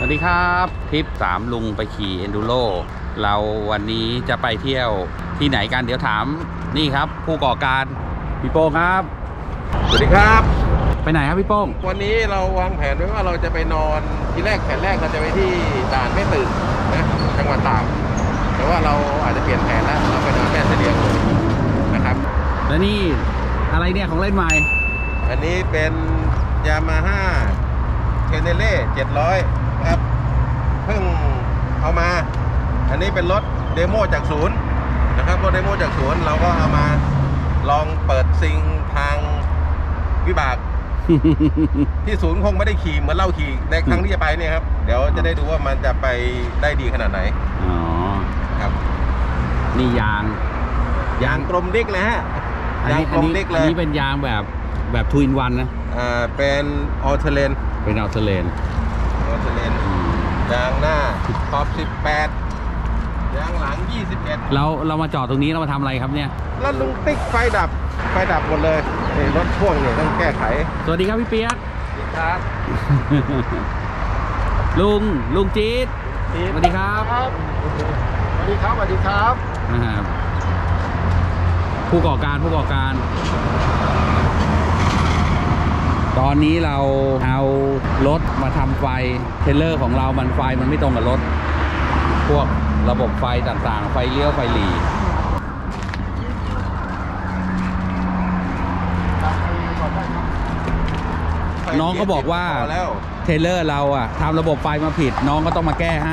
วัสดีครับทริป3ลุงไปขี่เอนดูโรเราวันนี้จะไปเที่ยวที่ไหนกันเดี๋ยวถามนี่ครับผู้ก่อการพี่โป้งครับสวัสดีครับไปไหนครับพี่โป้งวันนี้เราวางแผนไว้ว่าเราจะไปนอนที่แรกแผนแรกเราจะไปที่ด่านแม่ตื่นนะจังหวัดตากแต่ว่าเราอาจจะเปลี่ยนแผนแล้วเราไปนอนแม่เสลียงเลยนะครับและนี่อะไรเนี่ยของเล่นใหม่อันนี้เป็นยามาฮ่าเทเนเล่700นะครับเพิ่งเอามาอันนี้เป็นรถเดโมจากศูนย์นะครับรถเดโมจากศูนย์เราก็เอามาลองเปิดซิงทางวิบาก ที่ศูนย์คงไม่ได้ขี่เหมือนเราขี่ในครั้งที่จะไปเนี่ยครับเดี๋ยวจะได้ดูว่ามันจะไปได้ดีขนาดไหนอ๋อครับนี่ยางกลมดิกเลยฮะยางกลมดิกเลยอันนี้เป็นยางแบบทูอินวันนะเป็นออเทเลนเป็นออเทเลนยางหน้าขอบ18ยางหลัง21 เรามาจอดตรงนี้เรามาทำอะไรครับเนี่ยแล้วลุงติ๊กไฟดับหมดเลยรถพ่วงเนี่ยต้องแก้ไขสวัสดีครับพี่เปียกครับลุงจี๊ดสวัสดีครับสวัสดีครับผู้ก่อการตอนนี้เราเอารถมาทำไฟเทรลเลอร์ของเรามันไฟมันไม่ตรงกับรถพวกระบบไฟต่างๆไฟเลี้ยวไฟหลีน้องก็บอกว่าเทรลเลอร์เราอะทำระบบไฟมาผิดน้องก็ต้องมาแก้ให้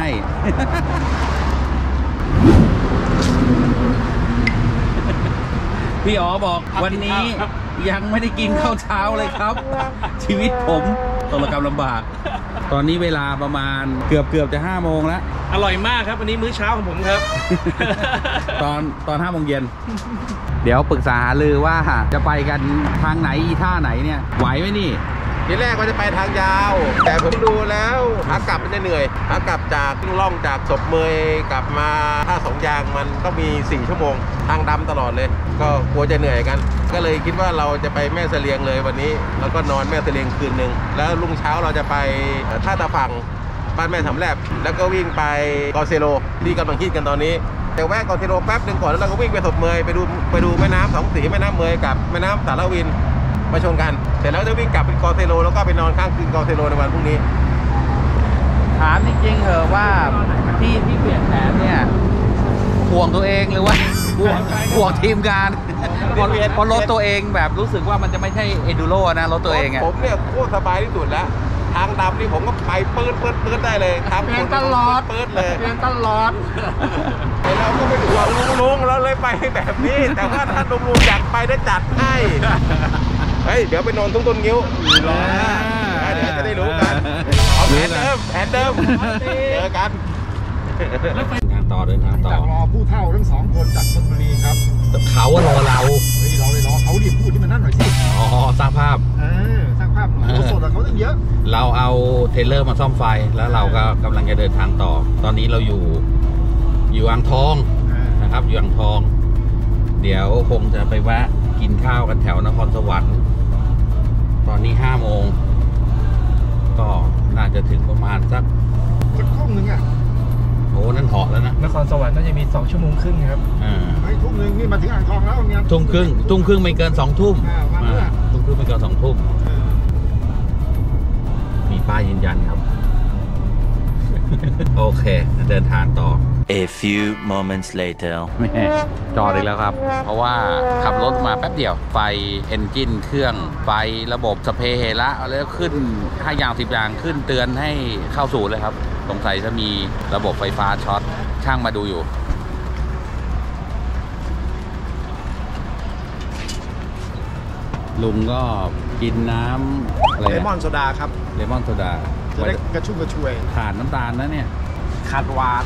พี่อ๋อบอกวันนี้ยังไม่ได้กินข้าวเช้าเลยครับ ชีวิตผมตกระกำลำบากตอนนี้เวลาประมาณเกือบจะ5 โมงแล้วอร่อยมากครับวันนี้มื้อเช้าของผมครับตอน5 โมงเย็นเดี๋ยวปรึกษาหารือว่าจะไปกันทางไหนท่าไหนเนี่ยไหวไหมนี่ทีแรกก็จะไปทางยาวแต่ผมดูแล้วขากลับมันจะเหนื่อยขากลับจากล่องจากศพเมยกลับมาท่าสองยางมันต้องมี4 ชั่วโมงทางดำตลอดเลยก็กลัวจะเหนื่อยกันก็เลยคิดว่าเราจะไปแม่เสลียงเลยวันนี้แล้วก็นอนแม่เสลียงคืนนึงแล้วรุ่งเช้าเราจะไปท่าตะฝั่งบ้านแม่สำแลบแล้วก็วิ่งไปกอเซโลที่กำลังฮิตกันตอนนี้แต่แวะกอเซโลแป๊บนึงก่อนแล้วเราก็วิ่งไปศพเมยไปดูแม่น้ำ2 สีแม่น้ำเมยกับแม่น้ำสารวินมาชนกันเสร็จแล้วจะวิ่งกลับเป็นกอเซโลแล้วก็ไปนอนข้างคืนกอเซโลในวันพรุ่งนี้ถามจริงๆเหรอว่าที่เปลี่ยนแผนเนี่ยห่วงตัวเองหรือว่าห่วงทีมงานเพราะรถตัวเองแบบรู้สึกว่ามันจะไม่ใช่เอดูโรนะรถตัวเองอะผมเนี่ยโคตรสบายที่สุดแล้วทางดำนี่ผมก็ไปปื้ดได้เลยทำตลอดปื้ดเลยเปลี่ยนตลอดเราก็ไม่ห่วงลุงเราเลยไปแบบนี้แต่ว่าถ้าลุงอยากไปได้จัดให้เฮ้ยเดี๋ยวไปนอนทุ่งต้นงิ้วเดี๋ยวจะได้รู้กันเอาแผนเดิมเจอกันเดินทางต่อจากรอผู้เฒ่าทั้ง2 คนจากชลบุรีครับเขาว่ารอเราเฮ้ยเราเลยรอเขาดิพูดที่มันนั่นหน่อยสิอ๋อสร้างภาพสร้างภาพสดๆเขาตั้งเยอะเราเอาเทรลเลอร์มาซ่อมไฟแล้วเราก็กำลังจะเดินทางต่อตอนนี้เราอยู่อ่างทองนะครับอยู่อ่างทองเดี๋ยวคงจะไปแวะกินข้าวกันแถวนครสวรรค์ตอนนี้5 โมงก็น่าจะถึงประมาณสักทุ่มนึงอ่ะโอ้นั่นเหาะแล้วนะนครสวรรค์น่าจะมี2 ชั่วโมงครึ่งครับทุ่มนึงนี่มาถึงอ่างทองแล้วเนี่ยทุ่มครึ่งไม่เกิน2 ทุ่มทุ่มครึ่งไม่เกิน2 ทุ่มมีป้ายยืนยันครับโอเคเดินทางต่อ A few moments later จอดอีกแล้วครับเพราะว่าขับรถมาแป๊บเดียวไฟเอนจินเครื่องไฟระบบสเปรย์เฮละแล้วขึ้น5 อย่าง10 อย่างขึ้นเตือนให้เข้าสู่เลยครับสงสัยจะมีระบบไฟฟ้าช็อตช่างมาดูอยู่ลุงก็กินน้ำอะไรเลมอนโซดาครับเลมอนโซดาจะได้กระชุ่มกระชวยขาดน้ำตาลนะเนี่ยขาดหวาน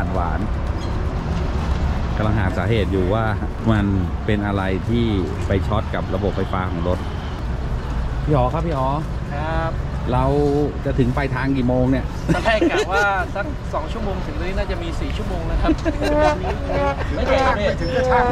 กำลังหาสาเหตุอยู่ว่ามันเป็นอะไรที่ไปช็อตกับระบบไฟฟ้าของรถพี่อ๋อครับพี่อ๋อครับเราจะถึงปลายทางกี่โมงเนี่ยตอนแรกกะว่าสัก2 ชั่วโมงถึงตรงนี้น่าจะมี4 ชั่วโมงนะครับไม่ถึงจะช่าง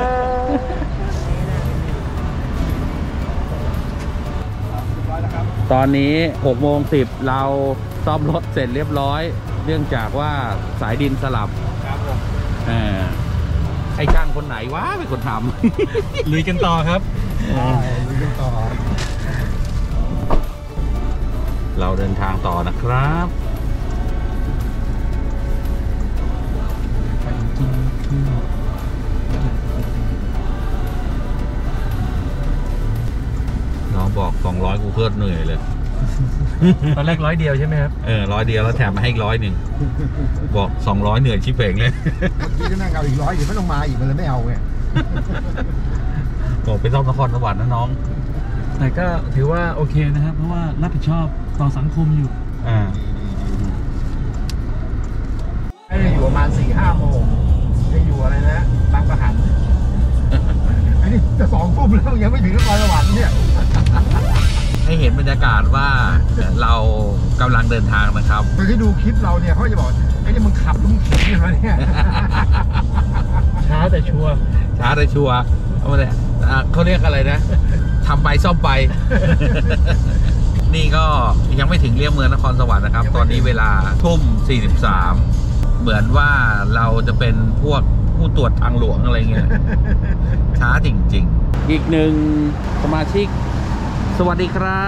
ตอนนี้6 โมง 10เราซ่อมรถเสร็จเรียบร้อยเนื่องจากว่าสายดินสลับครับผมไอ้ช่างคนไหนวะเป็นคนทำลุยกันต่อครับลุยกันต่อเราเดินทางต่อนะครับน้องบอก200กูเพิ่มเหนื่อยเลยตอนแรก100 เดียวใช่ไหมครับ 100 เดียวแล้วแถมมาให้อีก100บอก200เหนื่อยชิบเป่งเลยพี่ก็นั่งเอาอีก100เดี๋ยวไม่ต้องมาอีกมันเลยไม่เอาไงบอกไปซ่อมนครสวรรค์นะน้องแต่ก็ถือว่าโอเคนะครับ เพราะว่ารับผิดชอบต่อสังคมอยู่ให้อยู่ประมาณ 4-5 โมงจะอยู่อะไรนะบางประหันไอ้นี่จะ2 ทุ่มแล้วยังไม่ถึงนครสวรรค์เนี่ยให้เห็นบรรยากาศว่าเรากำลังเดินทางนะครับคนที่ดูคลิปเราเนี่ยเขาจะบอกไอ้นี่มึงขับลุงขี่กันมาเนี่ยช้าแต่ชัวร์ช้าได้ชัวร์เขาเรียกอะไรนะทำไปซ่อมไป นี่ก็ยังไม่ถึงเรียกเมืองนครสวรรค์นะครับ ตอนนี้เวลาทุ่ม 43เหมือนว่าเราจะเป็นพวกผู้ตรวจทางหลวงอะไรเงี้ย ช้าจริงๆ อีกหนึ่งสมาชิกสวัสดีครับ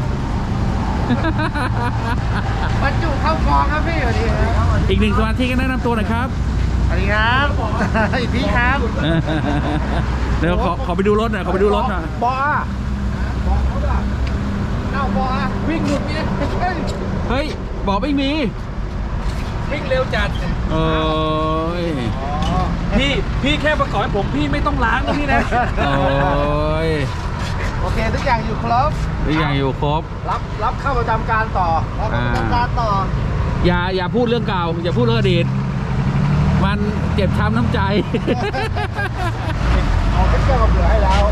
บรรจุเข้ากองครับพี่สวัสดีครับอีกหนึ่งสมาชิกก็แนะนำตัวหน่อยครับสวัสดีครับอีกพี่ครับเดี๋ยวขอไปดูรถหน่อยขอไปดูรถหน่อยบอเขาแบบเอาบอวิ่งหลุดเนี่ยเฮ้ยบอกไม่มีวิ่งเร็วจัดโอ้ยพี่แค่ประกอบให้ผมพี่ไม่ต้องล้างนะพี่นะโอ้ยโอเคทุกอย่างอยู่ครบทุกอย่างอยู่ครบรับเข้าประจำการต่อรับเข้าประจำการต่ออย่าพูดเรื่องเก่าอย่าพูดเรื่องอดีตมันเจ็บช้ำน้ำใจเอาเป็นเจ้ากับเหลือให้แล้ว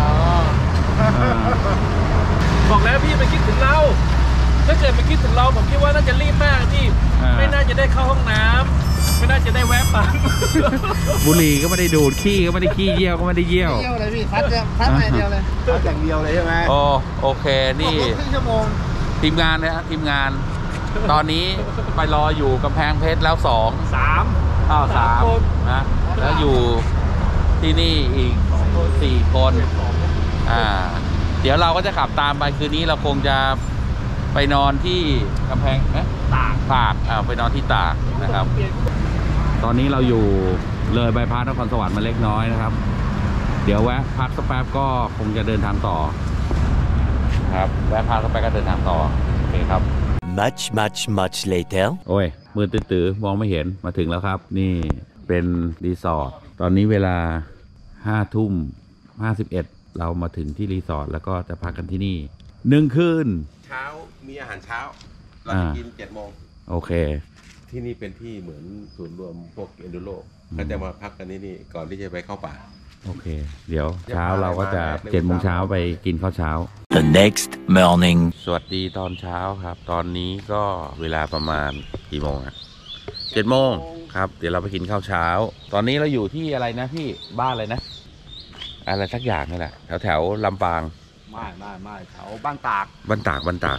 บอกแล้วพี่มันคิดถึงเรา ถ้าเกิดมันคิดถึงเราผมคิดว่าน่าจะรีบมากพี่ ไม่น่าจะได้เข้าห้องน้ำไม่น่าจะได้แวะปั๊มบุหรี่ก็ไม่ได้ดูดขี้ก็ไม่ได้ขี้เยี่ยวก็ไม่ได้เยี่ยวเที่ยวเลยพี่พัดอย่างเดียวเลยพัดอย่างเดียวเลยใช่ไหมโอเคนี่ครึ่งชั่วโมงทีมงานนะทีมงาน ตอนนี้ไปรออยู่กำแพงเพชรแล้ว2 3 คนนะแล้วอยู่ที่นี่อีก4 คนเดี๋ยวเราก็จะขับตามไปคืนนี้เราคงจะไปนอนที่กำแพงตากไปนอนที่ตากนะครับ ตอนนี้เราอยู่เลยบายพาสนครสวรรค์มาเล็กน้อยนะครับ เดี๋ยวแวะพักสักแป๊บก็คงจะเดินทางต่อครับแวะพักสักแป๊บก็เดินทางต่อโอเคครับ Much later. โอ้ยมือตื้อๆมองไม่เห็นมาถึงแล้วครับ นี่เป็นรีสอร์ทตอนนี้เวลา5 ทุ่ม 51เรามาถึงที่รีสอร์ทแล้วก็จะพักกันที่นี่1 คืนเช้ามีอาหารเช้า เราจะกิน7 โมงโอเคที่นี่เป็นที่เหมือนศูนย์รวมพวกเอนดูโรก็จะมาพักกันที่นี่ก่อนที่จะไปเข้าป่าโอเค เดี๋ยวเช้าเราก็จะ7 โมงเช้าไปกินข้าวเช้า The next morning. สวัสดีตอนเช้าครับ ตอนนี้ก็เวลาประมาณกี่โมงอะ7 โมงครับ เดี๋ยวเราไปกินข้าวเช้า ตอนนี้เราอยู่ที่อะไรนะพี่บ้านอะไรนะ อะไรสักอย่างนี่แหละแถวลำปางไม่แถวบ้านตากบ้านตาก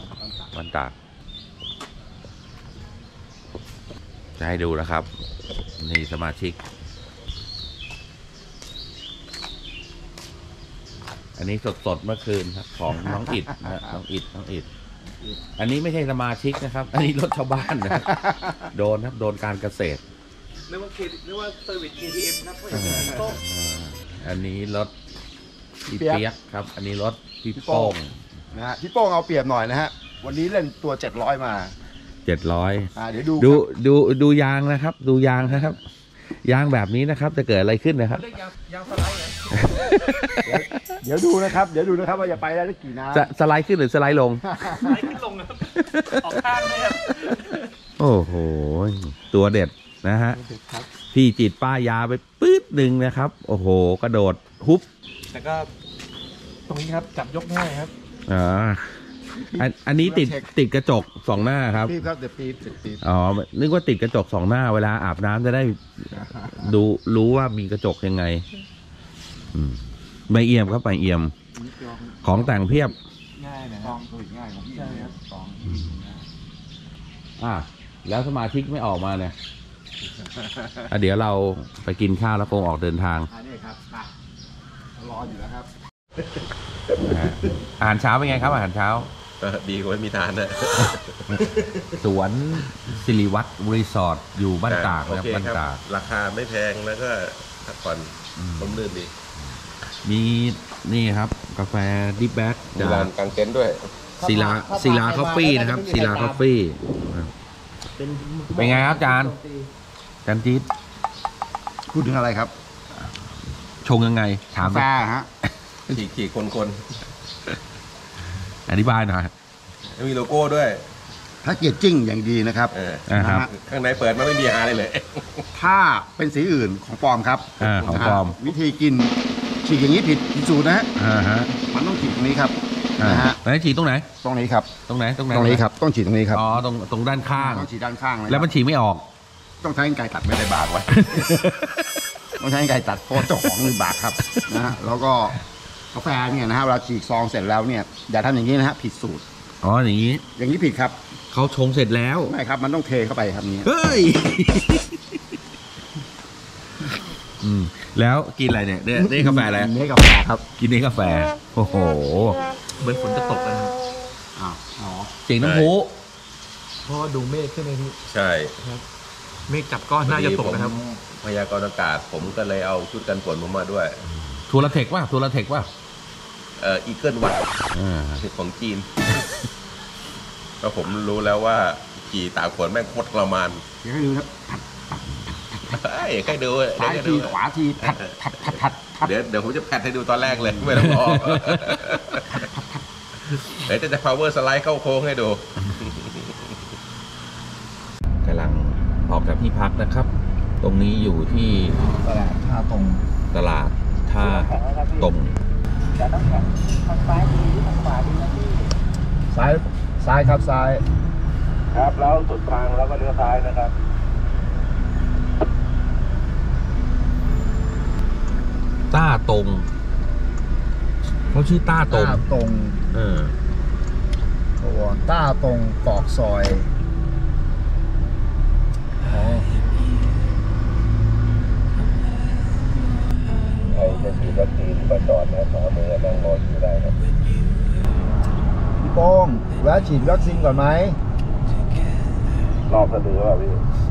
จะให้ดูนะครับ นี่สมาชิก อันนี้สดๆเมื่อคืนครับของน้องอิดนะน้องอิดอันนี้ไม่ใช่สมาชิกนะครับ อันนี้รถชาวบ้านนะ โดนครับโดนการเกษตรเรียกว่าเซอร์วิส KTM ครับเพราะอย่างนี้ต้องอันนี้รถพี่เปียกครับ อันนี้รถพี่โป้งนะฮะพี่โป้งเอาเปรียบหน่อยนะฮะวันนี้เล่นตัว700มา 700 เดี๋ยวดูยางนะครับ ดูยางนะครับ ยางแบบนี้นะครับจะเกิดอะไรขึ้นนะครับเรียกยางสไลด์เลยเดี๋ยวดูนะครับว่าจะไปได้กี่น้ำจะสไลด์ขึ้นหรือสไลด์ลงสไลด์ขึ้นลงครับออกข้างเลยครับโอ้โหตัวเด็ดนะฮะพี่จีดป้ายาไปปื๊ดหนึ่งนะครับ โอ้โหกระโดดฮุบแต่ก็ตรงนี้ครับจับยกง่ายครับอันนี้ติดกระจก2 หน้าครับปี๊บครับเดี๋ยวปี๊บปี๊บอ๋อนึกว่าติดกระจก2 หน้าเวลาอาบน้ำจะได้รู้ว่ามีกระจกยังไงใบเอี่ยมครับใบเอี่ยมของแต่งเพียบง่ายนะกองตัวง่ายของพี่ใช่ครับกองแล้วสมาชิกไม่ออกมาเนี่ยเดี๋ยวเราไปกินข้าวแล้วคงออกเดินทางอันนี้ครับมารออยู่แล้วครับอาหารเช้าเป็นไงครับอาหารเช้าดีกว่าไม่มีทานนะสวนสิริวัฒน์รีสอร์ทอยู่บ้านตากนะครับโอเคบ้านครับตากราคาไม่แพงแล้วก็พักผ่อนร่มรื่นดีมีนี่ครับกาแฟดิฟแบ็กมีลานกางเต็นท์ด้วยศิลาคอฟฟี่นะครับศิลาคอฟฟี่เป็นไงครับจานจี๊ดพูดถึงอะไรครับชงยังไงถามกาแฟฮะขี่คนอธิบายหน่อยมีโลโก้ด้วยถ้าเกียรจิ้งอย่างดีนะครับนะครับนะฮะข้างในเปิดมาไม่มีฮาเลยถ้าเป็นสีอื่นของปลอมครับของปลอมนะฮะวิธีกินฉีกอย่างนี้ผิดสูตรนะฮะฮะมันต้องฉีกตรงนี้ครับนะฮะแล้วฉีดตรงไหนตรงนี้ครับตรงไหนตรงนี้ครับต้องฉีกตรงนี้ครับอ๋อตรงด้านข้างต้องฉีกด้านข้างเลยแล้วมันฉีดไม่ออกต้องใช้กรรไกรตัดไม่ได้บากไว้ ต้องใช้กรรไกรตัดเพราะเจ้าของมือบากครับนะฮะแล้วก็กาแฟเนี่ยนะฮะเวลาฉีกซองเสร็จแล้วเนี่ยอย่าทำอย่างนี้นะฮะผิดสูตรอ๋ออย่างนี้อย่างนี้ผิดครับเขาชงเสร็จแล้วไม่ครับมันต้องเทเข้าไปครับนี้เฮ้ย แล้วกินอะไรเนี่ยนี่กาแฟอะไรนี่กาแฟครับกินนี่กาแฟ โอ้โหเหมือนฝนจะตกนะครับอ้าวอ๋อเสียงน้ำพุเพราะว่าดูเมฆใช่ไหมพี่ใช่เมฆจับก้อนน่าจะตกนะครับผมพยากรณ์อากาศผมก็เลยเอาชุดกันฝนผมมาด้วยทูลเทคป่ะอีเกิลวัตของจีน ก็ผมรู้แล้วว่าขี่ตากฝนแม่งโคตรทรมานเดี๋ยวให้ดูครับใครดูซ้ายเดี๋ยวทีดูขวาทีทัดเดี๋ยวผมจะแพทให้ดูตอนแรกเลย ไม่ต้องออกเดี๋ยวจะ power slide เข้าโค้งให้ดูกำลังออกจากที่พักนะครับ ตรงนี้อยู่ที่ตลาดท่าตรงตลาดท่าตรงซ้ายครับซ้ายครับแล้วสุดทางแล้วก็เลี้ยวซ้ายนะครับต้าตรงเขาชื่อต้าตรงต้าตรง ตัวต้าตรงกอกซอยอ๋อใครจะฉีดวัคซีนก็จอดนะขวามือนั่งรออยู่ได้ครับพี่โป้งแวะฉีดวัคซีนก่อนไหมรอบสะดือว่ะพี่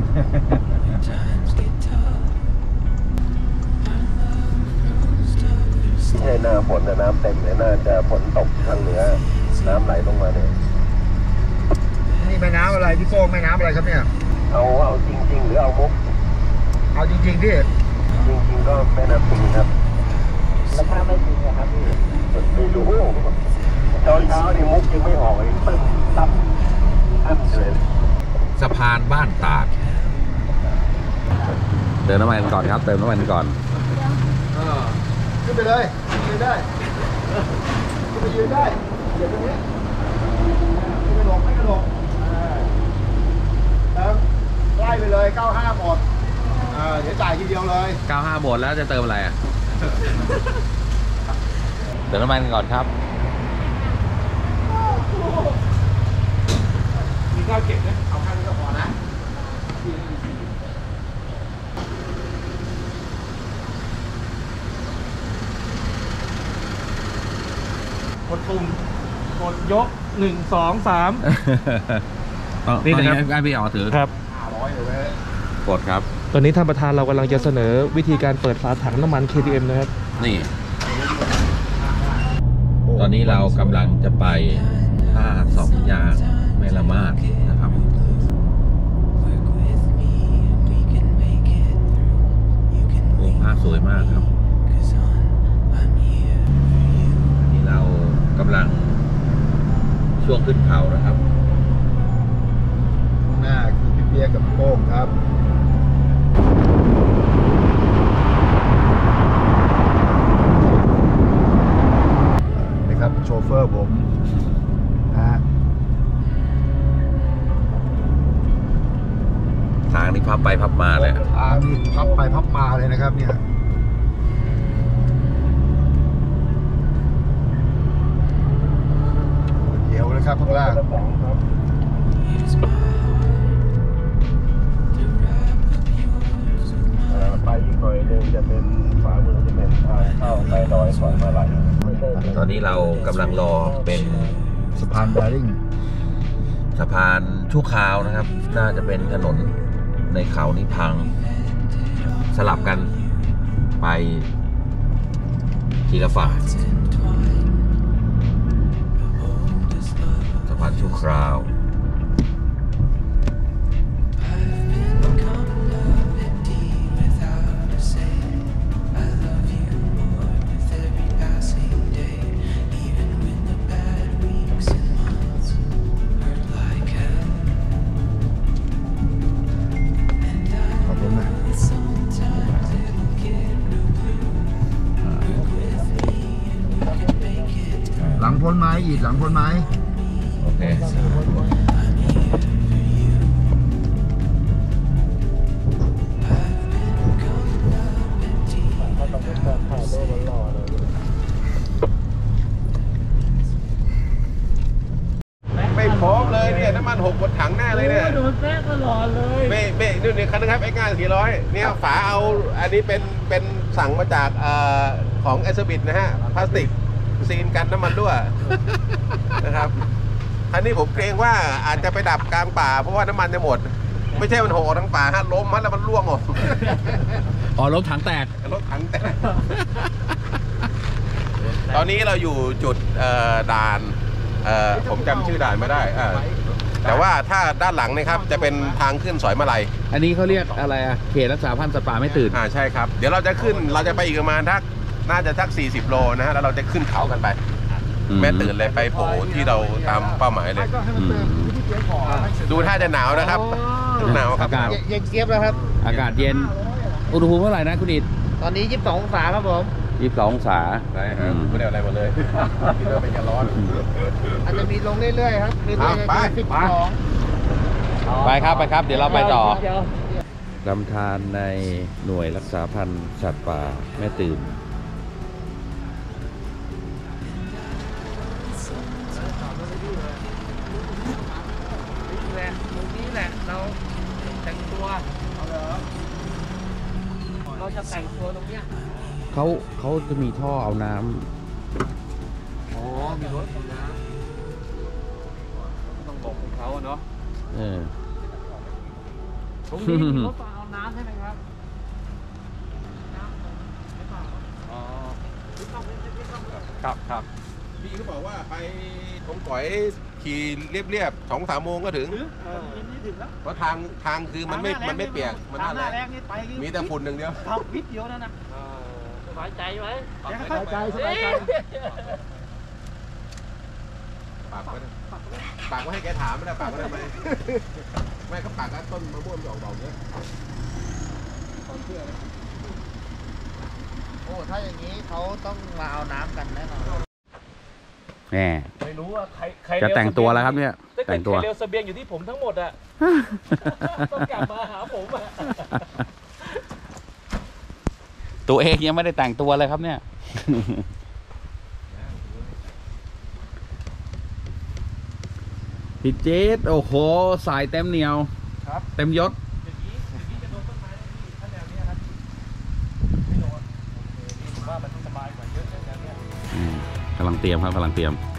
ใช่หน้าฝนนะน้ำเต็มเลยน่าจะฝนตกทางเหนือน้ำไหลลงมาเนี่ยนี่แม่น้ำอะไรพี่โป้งแม่น้ำอะไรครับเนี่ยเอาจริงๆหรือเอามุกเอาจริงๆที่จริงๆก็แม่น้ำปิงครับแล้วถ้าไม่จริงนะครับพี่ไม่รู้ตอนเช้านี่มุกยังไม่ออกเลยตึ้มตับอั้นเลยสะพานบ้านตากเติมน้ำมันก่อนครับ เติมน้ำมันก่อนขึ้นไปเลยยืนได้ขึ้นไปยืนได้เดี๋ยวตรงนี้ไม่กระโดดไม่กระโดดเติมไล่ไปเลย95หมดเดี๋ยวจ่ายทีเดียวเลย 95หมดแล้วจะเติมอะไรอ่ะ เติมน้ำมันก่อนครับมีข้าวเก็บนะเอาแค่นี้ก็พอนะกดตุ่มกดยก1 2 3 นี่นี่นะนะคครัรับบ พี่อ๋อถือครับ 500เลยเว้ยกดครับตอนนี้ท่านประธานเรากำลังจะเสนอวิธีการเปิดฝาถังน้ำมัน KTM นะครับนี่ ตอนนี้เรากำลังจะไปท่าสองยางแม่ละมาดนะครับ โอ้ภาพสวยมากครับ นี่เรากำลังช่วงขึ้นเขานะครับข้างหน้าคือพี่เปียกกับพี่โป้งครับนะครับโชเฟอร์ผมนะฮะทางนี้พับไปพับมาเลยทางนี้พับไปพับมาเลยนะครับเนี่ยเดี๋ยวนะครับข้างล่างไปอีกหน่อยนึงจะเป็นขวามือจะเป็นทางเข้าไปดอยสอยมาลัยตอนนี้เรากำลังรอเป็นสะพานแบริ่งสะพานชั่วคราวนะครับ น่าจะเป็นถนนในเขานี่พัง สลับกันไปทีละฝั่งสะพานชั่วคราวขอบคุณนะหลังพ้นไม้อีกหลังพ้นไม้โอเคไม่พร้อมเลยเนี่ยน้ำมันหกหมดถังแน่เลยเนี่ยโดนแทรกตลอดเลยไม่นี่คันนะครับ X5 400เนี่ยฝาเอาอันนี้เป็นสั่งมาจากของเอสบิทนะฮะพลาสติกซีนกันน้ำมันรั่วนะครับคันนี้ผมเกรงว่าอาจจะไปดับกลางป่าเพราะว่าน้ำมันจะหมด ไม่ใช่มันโหทั้งป่าฮะล้มแล้วมันร่วงออกอ๋อรถถังแตกรถถังแตกตอนนี้เราอยู่จุดด่านผมจำชื่อด่านไม่ได้แต่ว่าถ้าด้านหลังนะครับจะเป็นทางขึ้นสอยมาลัยอันนี้เขาเรียกอะไรอะเขตรักษาพันธุ์สัตว์ป่าไม่ตื่นใช่ครับเดี๋ยวเราจะขึ้นเราจะไปอีกประมาณน่าจะสัก40 โลนะฮะแล้วเราจะขึ้นเขากันไป แม่ตื่นเลยไปโผล่ที่เราตามเป้าหมายเลยดูท่าจะหนาวนะครับหนาวครับอากาศเย็นเจี๊ยบแล้วครับอากาศเย็น อุณหภูมิเท่าไหร่นะคุณอิดตอนนี้ 22 องศาครับผม 22 องศาได้ครับไม่ได้อะไรหมดเลยคิดว่าเป็นจะร้อนอาจจะมีลงเรื่อยๆครับคือไปไปครับไปครับ เดี๋ยวเราไปต่อเดี๋ยวลำธารในหน่วยรักษาพันธุ์สัตว์ป่าแม่ตื่นแหละตรงนี้แหละเราแต่งตัวเราจะแต่งตัวตรงเนี้ยเขาจะมีท่อเอาน้อ๋อมีรถเอาน้ำต้องบอกของเขาเนาะำตรงนี้มีรถเอาน้ำใช่ไหมครับน้ำไม่เปล่าอ๋อครับพี่เขาบอกว่าไปตรงก๋อยขี่เรียบๆ2-3 โมงก็ถึงเพราะทางคือมันไม่เปียกมันหน้าแรงมีแต่ฝุ่นหนึ่งเดียวทำวิทย์เดียวนั่นนะสบายใจไหมสบายใจปากไว้ให้แกถามไม่ได้ปากไว้ทำไมไม่เขาปากก็ต้นมะม่วงดอกเยอะความเชื่อนะโอ้ถ้าอย่างนี้เขาต้องมาเอาน้ำกันแน่นอนแหมไม่รู้ว่าใครจะแต่งตัวแล้วครับเนี่ย แต่งตัวใครเร็วเสบียงอยู่ที่ผมทั้งหมดอ่ะ ต้องกลับมาหาผมอ่ะตัวเองยังไม่ได้แต่งตัวเลยครับเนี่ย พี่เจษโอ้โห สายเต็มเหนียวครับเต็มยศอย่างนี้จะโดนต้นไม้นะพี่ถ้าแนวเนี้ยครับไม่โดนโอเคนี่ผมว่ามันสบายกว่าเยอะแนวเนี้ยกำลังเตรียมครับกำลังเตรียม